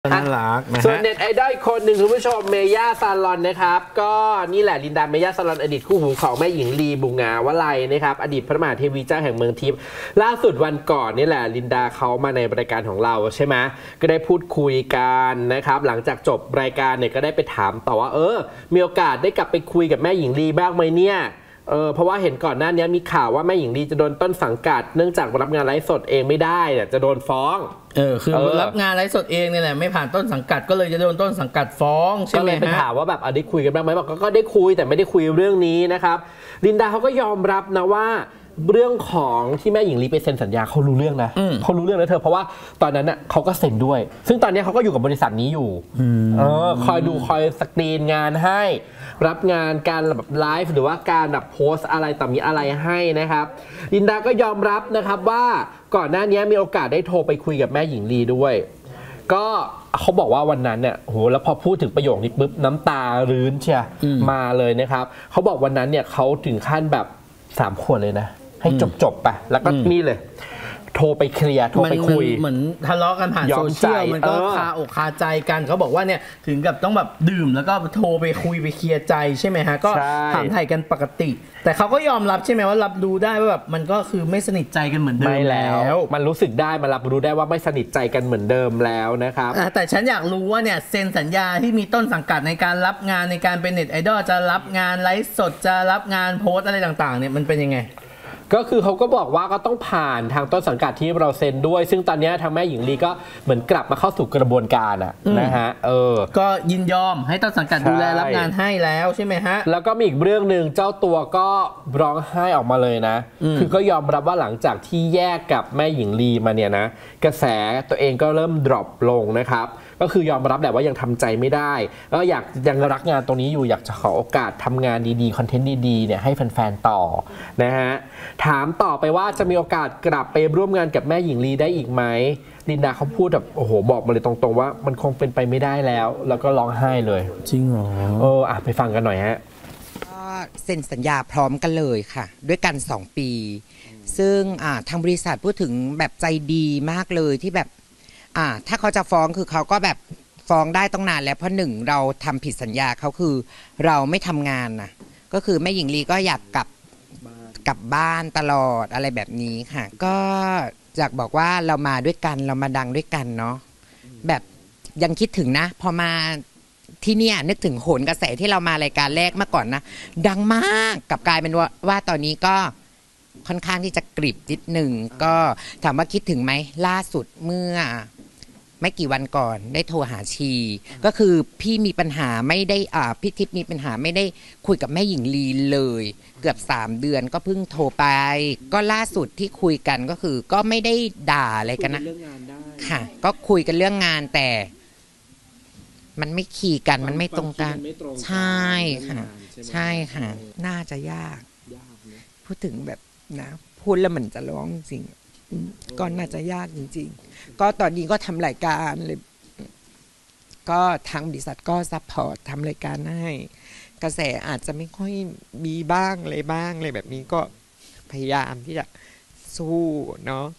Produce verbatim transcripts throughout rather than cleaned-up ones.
น่ารักนะฮะส่วนเน็ตไอดอลคนหนึ่งคุณผู้ชมเมย่าซาลอนนะครับก็นี่แหละลินดาเมย่าซาลอนอดีตคู่หูของแม่หญิงลีบุงาวลัยนะครับอดีตพระมหาเทวีเจ้าแห่งเมืองทิพย์ล่าสุดวันก่อนนี่แหละลินดาเขามาในรายการของเราใช่ไหมก็ได้พูดคุยกันนะครับหลังจากจบรายการเนี่ยก็ได้ไปถามต่อว่าเออมีโอกาสได้กลับไปคุยกับแม่หญิงลีบ้างไหมเนี่ยเออเพราะว่าเห็นก่อนหน้านี้มีข่าวว่าแม่หญิงลีจะโดนต้นสังกัดเนื่องจากรับงานไลฟ์สดเองไม่ได้เนี่ยจะโดนฟ้องเออคือรับงานไลฟ์สดเองเนี่ยแหละไม่ผ่านต้นสังกัดก็เลยจะโดนต้นสังกัดฟ้องใช่ไหมฮะก็เลยไปถามว่าแบบได้คุยกันบ้างไหมบอกก็ได้คุยแต่ไม่ได้คุยเรื่องนี้นะครับลินดาเขาก็ยอมรับนะว่าเรื่องของที่แม่หญิงลีไปเซ็นสัญญาเขารู้เรื่องนะเขารู้เรื่องนะเธอเพราะว่าตอนนั้นน่ะเขาก็เซ็นด้วยซึ่งตอนนี้เขาก็อยู่กับบริษัทนี้อยู่เออคอยดูคอยสกรีนงานให้รับงานการแบบไลฟ์หรือว่าการแบบโพสอะไรต่อมีอะไรให้นะครับลินดาก็ยอมรับนะครับว่าก่อนหน้านี้มีโอกาสได้โทรไปคุยกับแม่หญิงลีด้วยก็เขาบอกว่าวันนั้นเนี่ยโหแล้วพอพูดถึงประโยคนี้ปุ๊บน้ำตารื้นเชียมาเลยนะครับเขาบอกวันนั้นเนี่ยเขาถึงขั้นแบบสามขวดเลยนะให้จบจบไปแล้วก็นี่เลยโทรไปเคลียร์โทรไปคุยเหมือนทะเลาะกันผ่านโซเชียลมันก็คาอกคาใจกันเขาบอกว่าเนี่ยถึงกับต้องแบบดื่มแล้วก็โทรไปคุยไปเคลียร์ใจใช่ไหมฮะก็ถามไถ่กันปกติแต่เขาก็ยอมรับใช่ไหมว่ารับดูได้ว่าแบบมันก็คือไม่สนิทใจกันเหมือนเดิมแล้วมันรู้สึกได้มันรับรู้ได้ว่าไม่สนิทใจกันเหมือนเดิมแล้วนะครับแต่ฉันอยากรู้ว่าเนี่ยเซ็นสัญญาที่มีต้นสังกัดในการรับงานในการเป็นเน็ตไอดอลจะรับงานไลฟ์สดจะรับงานโพสอะไรต่างๆเนี่ยมันเป็นยังไงก็คือเขาก็บอกว่าก็ต้องผ่านทางต้นสังกัดที่เราเซ็นด้วยซึ่งตอนนี้ทางแม่หญิงลีก็เหมือนกลับมาเข้าสู่กระบวนการอะนะฮะเออก็ยินยอมให้ต้นสังกัดดูแลรับงานให้แล้วใช่ไหมฮะแล้วก็มีอีกเรื่องหนึ่งเจ้าตัวก็ร้องไห้ออกมาเลยนะคือก็ยอมรับว่าหลังจากที่แยกกับแม่หญิงลีมาเนี่ยนะกระแสตัวเองก็เริ่มดรอปลงนะครับก็คือยอมรับแหละว่ายังทำใจไม่ได้แล้วอยากยังรักงานตรงนี้อยู่อยากจะขอโอกาสทำงานดีๆคอนเทนต์ดีๆเนี่ยให้แฟนๆต่อนะฮะถามต่อไปว่าจะมีโอกาสกลับไปร่วมงานกับแม่หญิงลีได้อีกไหมลินดาเขาพูดแบบโอ้โหบอกมาเลยตรงๆว่ามันคงเป็นไปไม่ได้แล้วแล้วก็ร้องไห้เลยจริงเหรอเอออ่ะไปฟังกันหน่อยฮะก็เซ็นสัญญาพร้อมกันเลยค่ะด้วยกันสองปีซึ่งอ่าทางบริษัทพูดถึงแบบใจดีมากเลยที่แบบอ่าถ้าเขาจะฟ้องคือเขาก็แบบฟ้องได้ต้องนานแล้วเพราะหนึ่งเราทำผิดสัญญาเขาคือเราไม่ทำงานนะก็คือแม่หญิงลีก็อยากกลับกลับบ้านตลอดอะไรแบบนี้ค่ะก็อยากบอกว่าเรามาด้วยกันเรามาดังด้วยกันเนาะแบบยังคิดถึงนะพอมาที่เนี่ยนึกถึงโหนกระแสที่เรามารายการแรกเมื่อก่อนนะดังมากกลับกลายเป็นว่าว่าตอนนี้ก็ค่อนข้างที่จะกริบนิดหนึ่งก็ถามว่าคิดถึงไหมล่าสุดเมื่อไม่กี่วันก่อนได้โทรหาชีก็คือพี่มีปัญหาไม่ได้อ่าพี่ทิพย์มีปัญหาไม่ได้คุยกับแม่หญิงลีเลยเกือบสามเดือนก็เพิ่งโทรไปก็ล่าสุดที่คุยกันก็คือก็ไม่ได้ด่าอะไรกันนะค่ะก็คุยกันเรื่องงานแต่มันไม่ขี่กันมันไม่ตรงกันใช่ค่ะใช่ค่ะน่าจะยากพูดถึงแบบนะพูดแล้วเหมือนจะร้องจริงก็น่าจะยากจริงๆก็ตอนนี้ก็ทำรายการเลยก็ทางบริษัทก็ซัพพอร์ตทำรายการให้กระแสอาจจะไม่ค่อยมีบ้างอะไรบ้างอะไรแบบนี้ก็พยายามที่จะสู้เนาะ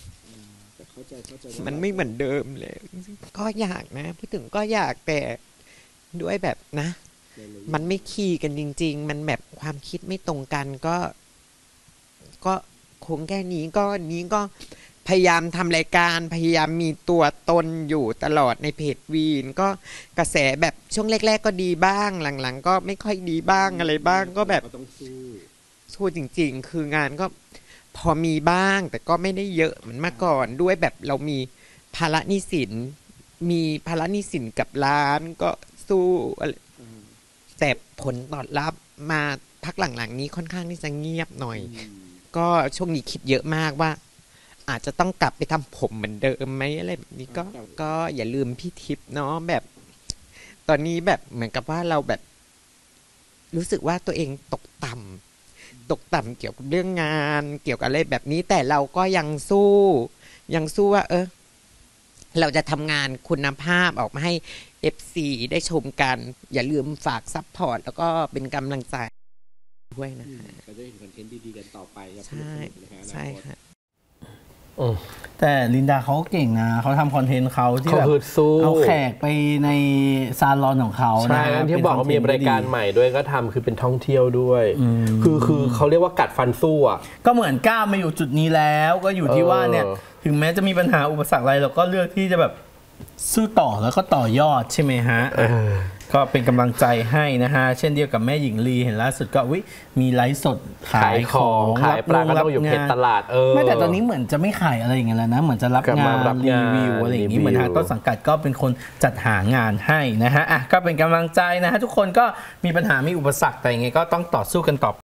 มันไม่เหมือนเดิมเลยก็อยากนะพูดถึงก็อยากแต่ด้วยแบบนะมันไม่คีกันจริงๆมันแบบความคิดไม่ตรงกันก็ก็คงแค่นี้ก็นี้ก็พยายามทำรายการพยายามมีตัวตนอยู่ตลอดในเพจวีนก็กระแสแบบช่วงแรกๆก็ดีบ้างหลังๆก็ไม่ค่อยดีบ้างอะไรบ้างก็แบบสู้จริงๆคืองานก็พอมีบ้างแต่ก็ไม่ได้เยอะเหมือนเมื่อก่อนด้วยแบบเรามีภาระหนี้สินมีภาระหนี้สินกับร้านก็สู้แต่ผลตอบรับมาพักหลังๆนี้ค่อนข้างที่จะเงียบหน่อยก็ช่วงนี้คิดเยอะมากว่าอาจจะต้องกลับไปทำผมเหมือนเดิมไหมอะไรแบบนี้ก็ก็อย่าลืมพี่ทิพย์เนาะแบบตอนนี้แบบเหมือนกับว่าเราแบบรู้สึกว่าตัวเองตกต่ำตกต่ำเกี่ยวกับเรื่องงานเกี่ยวกับอะไรแบบนี้แต่เราก็ยังสู้ยังสู้ว่าเออเราจะทำงานคุณภาพออกมาให้ เอฟ ซี ได้ชมกันอย่าลืมฝากซัพพอร์ตแล้วก็เป็นกำลังใจด้วยนะคะก็จะเห็นคอนเทนต์ดีๆกันต่อไปใช่ใช่ค่ะแต่ลินดาเขาเก่งนะเขาทำคอนเทนต์เขาที่เขาแบบฮึดสู้เอาแขกไปในซาลอนของเขาใช่นะที่บอกว่ามีรายการใหม่ด้วยก็ทำคือเป็นท่องเที่ยวด้วย คือคือเขาเรียกว่ากัดฟันสู้อ่ะก็เหมือนก้าวมาอยู่จุดนี้แล้วก็อยู่ที่ว่าเนี่ยเออถึงแม้จะมีปัญหาอุปสรรคอะไรเราก็เลือกที่จะแบบสู้ต่อแล้วก็ต่อยอดใช่ไหมฮะ ก็เป็นกำลังใจให้นะฮะ เช่นเดียวกับแม่หญิงลีเห็นล่าสุดก็วิมีไลฟ์สดขายของขายปลาก็ต้องอยู่เพจตลาดเออไม่แต่ตอนนี้เหมือนจะไม่ขายอะไรอย่างเงี้ยแล้วนะเหมือนจะรับกลับงามาน รับรีงานวิวอะไรอย่างงี้รีวิวเหมือนทางต้นสังกัดก็เป็นคนจัดหางานให้นะฮะอ่ะก็เป็นกำลังใจนะฮะทุกคนก็มีปัญหามีอุปสรรคแต่ยังไงก็ต้องต่อสู้กันต่อ